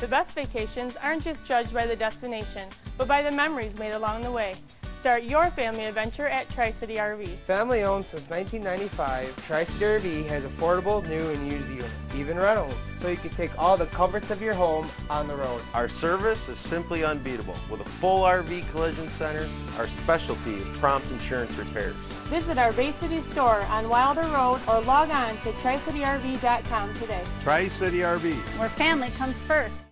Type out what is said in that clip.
The best vacations aren't just judged by the destination, but by the memories made along the way. Start your family adventure at Tri-City RV. Family owned since 1995, Tri-City RV has affordable new and used units, even rentals, so you can take all the comforts of your home on the road. Our service is simply unbeatable. With a full RV collision center, our specialty is prompt insurance repairs. Visit our Bay City store on Wilder Road or log on to tricityrv.com today. Tri-City RV, where family comes first.